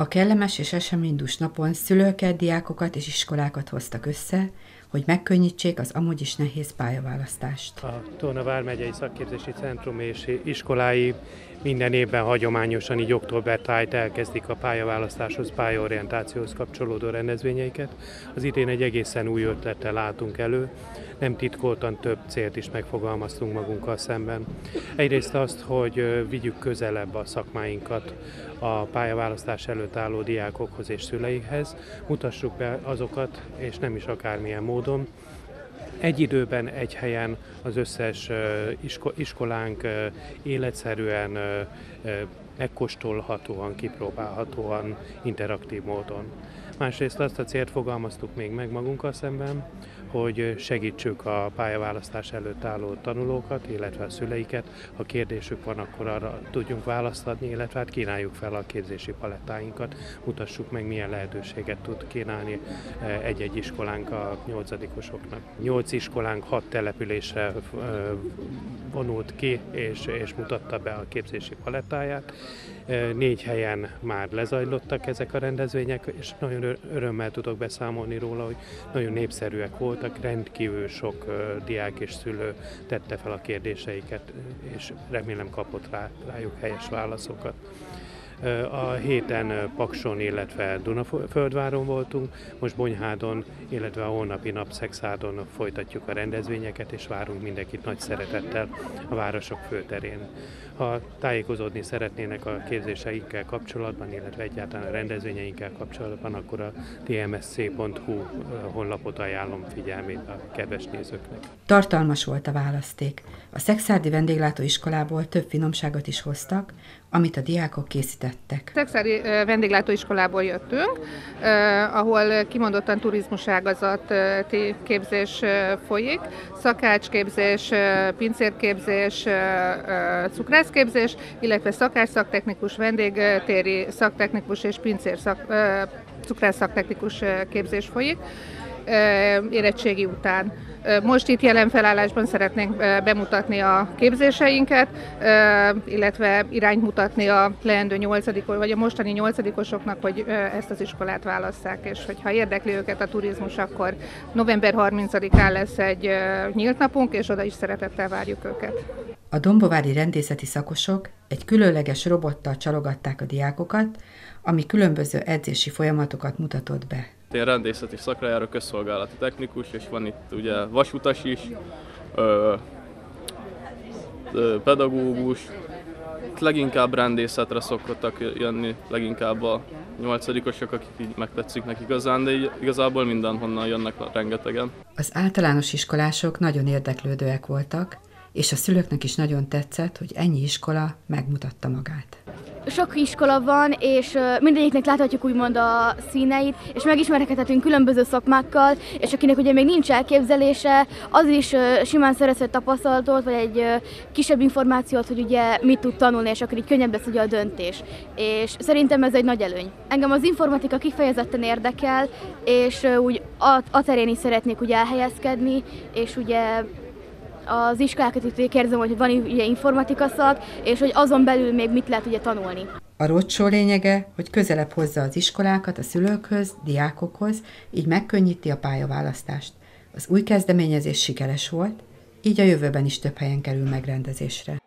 A kellemes és eseménydús napon szülőket, diákokat és iskolákat hoztak össze, hogy megkönnyítsék az amúgy is nehéz pályaválasztást. A Tolna vármegyei szakképzési centrum és iskolái minden évben hagyományosan így október tájt elkezdik a pályaválasztáshoz, pályaorientációhoz kapcsolódó rendezvényeiket. Az idén egy egészen új ötlettel látunk elő, nem titkoltan több célt is megfogalmaztunk magunkkal szemben. Egyrészt azt, hogy vigyük közelebb a szakmáinkat a pályaválasztás előtt álló diákokhoz és szüleikhez, mutassuk be azokat, és nem is akármilyen módon. Egy időben, egy helyen az összes iskolánk életszerűen, megkóstolhatóan, kipróbálhatóan, interaktív módon. Másrészt azt a célt fogalmaztuk még meg magunkkal szemben, hogy segítsük a pályaválasztás előtt álló tanulókat, illetve a szüleiket. Ha kérdésük van, akkor arra tudjunk választ adni, illetve hát kínáljuk fel a képzési palettáinkat, mutassuk meg, milyen lehetőséget tud kínálni egy-egy iskolánk a 8-osoknak. 8 iskolánk 6 településre vonult ki, és mutatta be a képzési palettáját. 4 helyen már lezajlottak ezek a rendezvények, és nagyon örömmel tudok beszámolni róla, hogy nagyon népszerűek voltak, rendkívül sok diák és szülő tette fel a kérdéseiket, és remélem kapott rájuk helyes válaszokat. A héten Pakson, illetve Dunaföldváron voltunk, most Bonyhádon, illetve a holnapi nap Szexádon folytatjuk a rendezvényeket, és várunk mindenkit nagy szeretettel a városok főterén. Ha tájékozódni szeretnének a képzéseinkkel kapcsolatban, illetve egyáltalán a rendezvényeinkkel kapcsolatban, akkor a tmsc.hu honlapot ajánlom figyelmét a kedves nézőknek. Tartalmas volt a választék. A Szekszárdi vendéglátóiskolából több finomságot is hoztak, amit a diákok készítettek. Szekszárdi vendéglátóiskolából jöttünk, ahol kimondottan turizmuságazati képzés folyik, szakácsképzés, pincérképzés, cukrászképzés, illetve szakács-szaktechnikus, vendégtéri szaktechnikus és cukrász szaktechnikus képzés folyik érettségi után. Most itt jelen felállásban szeretnénk bemutatni a képzéseinket, illetve irányt mutatni a leendő 8. vagy a mostani 8-osoknak, hogy ezt az iskolát válasszák, és hogyha érdekli őket a turizmus, akkor november 30-án lesz egy nyílt napunk, és oda is szeretettel várjuk őket. A dombovári rendészeti szakosok egy különleges robottal csalogatták a diákokat, ami különböző edzési folyamatokat mutatott be. Én rendészeti szakra járok, közszolgálati technikus, és van itt ugye vasutas is, pedagógus. Leginkább rendészetre szoktak jönni, leginkább a 8-osok, akik így megtetszik nekik igazán, de igazából mindenhonnan jönnek rengetegen. Az általános iskolások nagyon érdeklődőek voltak, és a szülőknek is nagyon tetszett, hogy ennyi iskola megmutatta magát. Sok iskola van, és mindegyiknek láthatjuk úgymond a színeit, és megismerkedhetünk különböző szakmákkal, és akinek ugye még nincs elképzelése, az is simán szerezhet tapasztalatot, vagy egy kisebb információt, hogy ugye mit tud tanulni, és akkor így könnyebb lesz ugye a döntés. És szerintem ez egy nagy előny. Engem az informatika kifejezetten érdekel, és úgy a terén is szeretnék ugye elhelyezkedni, és ugye az iskolákat itt érzem, hogy van ugye informatika szak, és hogy azon belül még mit lehet ugye tanulni. A roadshow lényege, hogy közelebb hozza az iskolákat a szülőkhöz, diákokhoz, így megkönnyíti a pályaválasztást. Az új kezdeményezés sikeres volt, így a jövőben is több helyen kerül megrendezésre.